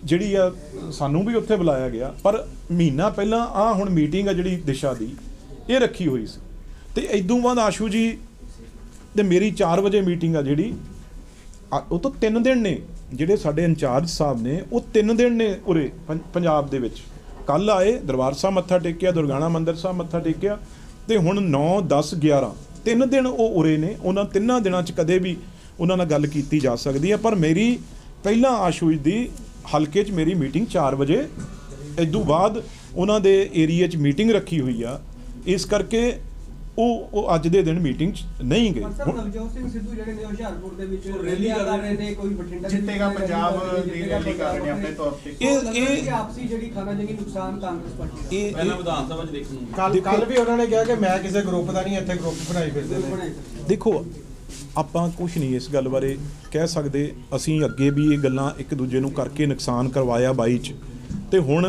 ਜਿਹੜੀ ਆ ਸਾਨੂੰ ਵੀ ਉੱਥੇ ਬੁਲਾਇਆ ਗਿਆ, ਪਰ ਮਹੀਨਾ ਪਹਿਲਾਂ ਆਹ ਹੁਣ ਮੀਟਿੰਗ ਆ ਜਿਹੜੀ ਦਿਸ਼ਾ ਦੀ ਇਹ ਰੱਖੀ ਹੋਈ ਸੀ। ਤੇ ਇਦੋਂ ਬਾਅਦ ਆਸ਼ੂ ਜੀ ਤੇ ਮੇਰੀ 4 ਵਜੇ ਮੀਟਿੰਗ ਆ ਜਿਹੜੀ, ਉਹ ਤੋਂ 3 ਦਿਨ ਨੇ ਜਿਹੜੇ ਸਾਡੇ ਇੰਚਾਰਜ ਸਾਹਿਬ ਨੇ, ਉਹ 3 ਦਿਨ ਨੇ ਉਰੇ ਪੰਜਾਬ ਦੇ ਵਿੱਚ। ਕੱਲ੍ਹ ਆਏ, ਦਰਬਾਰ ਸਾਹਿਬ ਮੱਥਾ ਟੇਕਿਆ, ਦੁਰਗਾਣਾ ਮੰਦਿਰ ਸਾਹਿਬ ਮੱਥਾ ਟੇਕਿਆ, ਤੇ ਹੁਣ 9, 10, 11 3 ਦਿਨ ਉਹ ਉਰੇ ਨੇ। ਉਹਨਾਂ 3 ਦਿਨਾਂ 'ਚ ਕਦੇ ਵੀ ਉਹਨਾਂ ਨਾਲ ਗੱਲ ਕੀਤੀ ਜਾ ਸਕਦੀ ਹੈ। ਪਰ ਮੇਰੀ ਪਹਿਲਾਂ ਆਸ਼ੂ ਦੀ ਹਲਕੇ 'ਚ ਮੇਰੀ ਮੀਟਿੰਗ 4 ਵਜੇ, ਇਦੋਂ ਬਾਅਦ ਉਹਨਾਂ ਦੇ ਏਰੀਏ 'ਚ ਮੀਟਿੰਗ ਰੱਖੀ ਹੋਈ ਆ, ਇਸ ਕਰਕੇ ਉਹ ਅੱਜ ਦੇ ਦਿਨ ਮੀਟਿੰਗ 'ਚ ਨਹੀਂ ਗਏ। ਨਵਜੋਤ ਸਿੰਘ ਸਿੱਧੂ ਜਿਹੜੇ ਨੇ ਹੁਸ਼ਿਆਰਪੁਰ ਦੇ ਵਿੱਚ ਰੈਲੀ ਕਰ ਰਹੇ ਨੇ, ਕੋਈ ਬਠਿੰਡਾ ਜਿੱਤੇਗਾ ਪੰਜਾਬ ਦੀ ਰੈਲੀ ਕਰ ਰਹੇ ਨੇ ਆਪਣੇ ਤੌਰ ਤੇ। ਇਹ ਆਪਸੀ ਜਿਹੜੀ ਖਾਨਾਜੰਗੀ ਨੁਕਸਾਨ ਕਾਂਗਰਸ ਪਾਰਟੀ ਦਾ ਪਹਿਲਾਂ ਵਿਧਾਨ ਸਭਾ 'ਚ ਦੇਖਣ ਨੂੰ ਕੱਲ ਵੀ ਉਹਨਾਂ ਨੇ ਕਿਹਾ ਕਿ ਮੈਂ ਕਿਸੇ ਗਰੁੱਪ ਦਾ ਨਹੀਂ, ਇੱਥੇ ਗਰੁੱਪ ਬਣਾਈ ਫਿਰਦੇ ਨੇ। ਦੇਖੋ, ਆਪਾਂ ਕੁਛ ਨਹੀਂ ਇਸ ਗੱਲ ਬਾਰੇ ਕਹਿ ਸਕਦੇ। ਅਸੀਂ ਅੱਗੇ ਵੀ ਇਹ ਗੱਲਾਂ ਇੱਕ ਦੂਜੇ ਨੂੰ ਕਰਕੇ ਨੁਕਸਾਨ ਕਰਵਾਇਆ 22 'ਚ, ਤੇ ਹੁਣ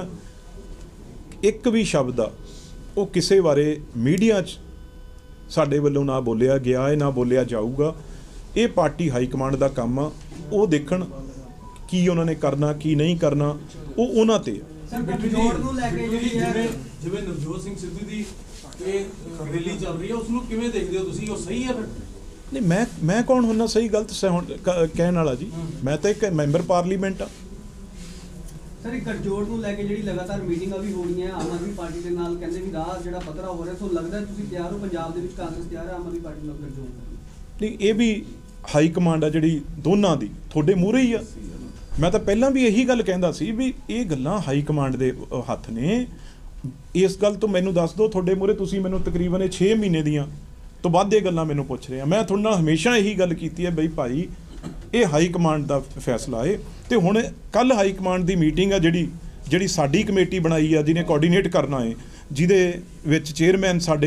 ਇੱਕ ਵੀ ਸ਼ਬਦ ਆ ਉਹ ਕਿਸੇ ਬਾਰੇ ਮੀਡੀਆ 'ਚ ਸਾਡੇ ਵੱਲੋਂ ਨਾ ਬੋਲਿਆ ਗਿਆ ਹੈ, ਨਾ ਬੋਲਿਆ ਜਾਊਗਾ। ਇਹ ਪਾਰਟੀ ਹਾਈ ਕਮਾਂਡ ਦਾ ਕੰਮ ਆ, ਉਹ ਦੇਖਣ ਕੀ ਉਹਨਾਂ ਨੇ ਕਰਨਾ ਕੀ ਨਹੀਂ ਕਰਨਾ, ਉਹ ਉਹਨਾਂ ਤੇ ਆ। ਜਿਵੇਂ ਨਵਜੋਤ ਸਿੰਘ ਸਿੱਧੂ ਦੀ ਇਹ ਰੈਲੀ ਚੱਲ ਰਹੀ ਹੈ, ਉਸ ਨੂੰ ਕਿਵੇਂ ਦੇਖਦੇ ਹੋ ਤੁਸੀਂ? ਉਹ ਸਹੀ ਹੈ ਫਿਰ? ਨਹੀਂ, ਮੈਂ ਕੌਣ ਹੁੰਦਾ ਸਹੀ ਗਲਤ ਕਹਿਣ ਵਾਲਾ ਜੀ? ਮੈਂ ਤਾਂ ਇੱਕ ਮੈਂਬਰ ਪਾਰਲੀਮੈਂਟ ਆ। ਸਰ, ਗਠਜੋੜ ਨੂੰ ਲੈ ਕੇ ਜਿਹੜੀ ਲਗਾਤਾਰ ਮੀਟਿੰਗਾਂ ਵੀ ਹੋ ਰਹੀਆਂ ਆਮ ਆਦਮੀ ਪਾਰਟੀ ਦੇ ਨਾਲ, ਕਹਿੰਦੇ ਵੀ ਰਾਹ ਜਿਹੜਾ ਪੱਧਰਾ ਹੋ ਰਿਹਾ, ਸੋ ਲੱਗਦਾ ਤੁਸੀਂ ਤਿਆਰ ਹੋ, ਪੰਜਾਬ ਦੇ ਵਿੱਚ ਕਾਂਗਰਸ ਤਿਆਰ ਹੈ ਆਮ ਆਦਮੀ ਪਾਰਟੀ ਨਾਲ ਗਠਜੋੜ ਕਰਨ? ਨਹੀਂ, ਇਹ ਵੀ ਹਾਈ ਕਮਾਂਡ ਆ ਜਿਹੜੀ ਦੋਨਾਂ ਦੀ, ਤੁਹਾਡੇ ਮੂਹਰੇ ਹੀ ਆ। ਮੈਂ ਤਾਂ ਪਹਿਲਾਂ ਵੀ ਇਹੀ ਗੱਲ ਕਹਿੰਦਾ ਸੀ ਵੀ ਇਹ ਗੱਲਾਂ ਹਾਈ ਕਮਾਂਡ ਦੇ ਹੱਥ ਨੇ। ਇਸ ਗੱਲ ਤੋਂ ਮੈਨੂੰ ਦੱਸ ਦਿਓ, ਤੁਹਾਡੇ ਮੂਹਰੇ ਤੁਸੀਂ ਮੈਨੂੰ ਤਕਰੀਬਨ 6 ਮਹੀਨੇ ਦੀਆਂ ਤੋਂ ਵੱਧ ਇਹ ਗੱਲਾਂ ਮੈਨੂੰ ਪੁੱਛ ਰਹੇ ਆ। ਮੈਂ ਤੁਹਾਡੇ ਨਾਲ ਹਮੇਸ਼ਾ ਇਹੀ ਗੱਲ ਕੀਤੀ ਹੈ ਬਈ ਭਾਈ ਇਹ ਹਾਈ ਕਮਾਂਡ ਦਾ ਫੈਸਲਾ ਹੈ। ਤੇ ਹੁਣ ਕੱਲ ਹਾਈ ਕਮਾਂਡ ਦੀ ਮੀਟਿੰਗ ਆ ਜਿਹੜੀ ਸਾਡੀ ਕਮੇਟੀ ਬਣਾਈ ਆ, ਜਿਹਨੇ ਕੋਆਰਡੀਨੇਟ ਕਰਨਾ ਹੈ, ਜਿਹਦੇ ਵਿੱਚ ਚੇਅਰਮੈਨ ਸਾਡੇ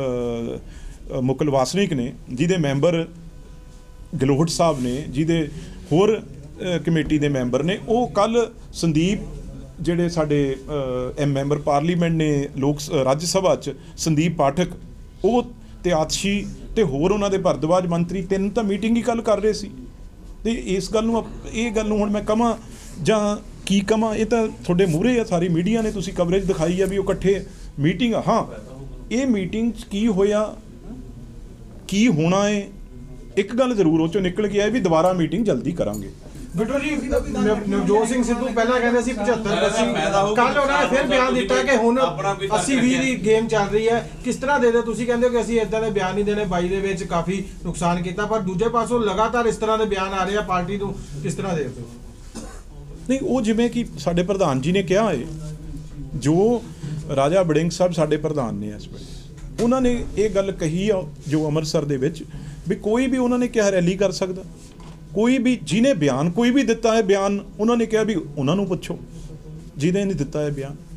ਮੁਕਲ ਵਾਸਨਿਕ ਨੇ, ਜਿਹਦੇ ਮੈਂਬਰ ਗਲੋਹਟ ਸਾਹਿਬ ਨੇ, ਜਿਹਦੇ ਹੋਰ ਕਮੇਟੀ ਦੇ ਮੈਂਬਰ ਨੇ। ਉਹ ਕੱਲ ਸੰਦੀਪ ਜਿਹੜੇ ਸਾਡੇ ਮੈਂਬਰ ਪਾਰਲੀਮੈਂਟ ਨੇ ਰਾਜ ਸਭਾ 'ਚ, ਸੰਦੀਪ ਪਾਠਕ, ਉਹ ਤੇ ਆਤਸ਼ੀ ਤੇ ਹੋਰ ਉਹਨਾਂ ਦੇ ਭਰਦਵਾਜ ਮੰਤਰੀ, 3 ਤਾਂ ਮੀਟਿੰਗ ਹੀ ਕੱਲ ਕਰ ਰਹੇ ਸੀ। ਤੇ ਇਹ ਗੱਲ ਨੂੰ ਹੁਣ ਮੈਂ ਕਹਾਂ ਜਾਂ ਕੀ ਕਹਾਂ, ਇਹ ਤਾਂ ਤੁਹਾਡੇ ਮੂਹਰੇ ਆ, ਸਾਰੀ ਮੀਡੀਆ ਨੇ ਤੁਸੀਂ ਕਵਰੇਜ ਦਿਖਾਈ ਆ ਵੀ ਉਹ ਇਕੱਠੇ ਮੀਟਿੰਗ ਆ। ਹਾਂ, ਇਹ ਮੀਟਿੰਗ 'ਚ ਕੀ ਹੋਇਆ ਕੀ ਹੋਣਾ ਹੈ, ਇੱਕ ਗੱਲ ਜ਼ਰੂਰ ਉਹ 'ਚੋਂ ਨਿਕਲ ਕੇ ਆਇਆ ਵੀ ਦੁਬਾਰਾ ਮੀਟਿੰਗ ਜਲਦੀ ਕਰਾਂਗੇ। ਬਿਲਕੁਲ ਜੀ। ਨਵਜੋਤ ਸਿੰਘ ਸਿੱਧੂ ਪਹਿਲਾਂ ਕਹਿੰਦੇ ਸੀ 75-80, ਕੱਲ ਉਹਨਾਂ ਨੇ ਫਿਰ ਬਿਆਨ ਦਿੱਤਾ ਕਿ ਹੁਣ 80-20 ਦੀ ਗੇਮ ਚੱਲ ਰਹੀ ਹੈ। ਕਿਸ ਤਰ੍ਹਾਂ ਦੇ ਦਿਓ? ਤੁਸੀਂ ਕਹਿੰਦੇ ਹੋ ਕਿ ਅਸੀਂ ਇਦਾਂ ਦੇ ਬਿਆਨ ਨਹੀਂ ਦੇਣੇ, 22 ਦੇ ਵਿੱਚ ਕਾਫੀ ਨੁਕਸਾਨ ਕੀਤਾ, ਪਰ ਦੂਜੇ ਪਾਸੋਂ ਲਗਾਤਾਰ ਇਸ ਤਰ੍ਹਾਂ ਦੇ ਬਿਆਨ ਆ ਰਹੇ ਆ, ਪਾਰਟੀ ਨੂੰ ਕਿਸ ਤਰ੍ਹਾਂ ਦੇਖਦੇ ਹੋ? ਨਹੀਂ, ਉਹ ਜਿਵੇਂ ਕਿ ਸਾਡੇ ਪ੍ਰਧਾਨ ਜੀ ਨੇ ਕਿਹਾ ਹੈ, ਜੋ ਰਾਜਾ ਵੜਿੰਗ ਸਾਹਿਬ ਸਾਡੇ ਪ੍ਰਧਾਨ ਨੇ ਇਸ ਵੇਲੇ, ਉਹਨਾਂ ਨੇ ਇਹ ਗੱਲ ਕਹੀ ਆ ਜੋ ਅੰਮ੍ਰਿਤਸਰ ਦੇ ਵਿੱਚ, ਵੀ ਕੋਈ ਵੀ ਉਹਨਾਂ ਨੇ ਕਿਹਾ ਰੈਲੀ ਕਰ ਸਕਦਾ। ਕੋਈ ਵੀ ਜਿਹਨੇ ਬਿਆਨ ਕੋਈ ਵੀ ਦਿੱਤਾ ਹੈ ਬਿਆਨ, ਉਹਨਾਂ ਨੇ ਕਿਹਾ ਵੀ ਉਹਨਾਂ ਨੂੰ ਪੁੱਛੋ ਜਿਹਨੇ ਨਹੀਂ ਦਿੱਤਾ ਹੈ ਬਿਆਨ।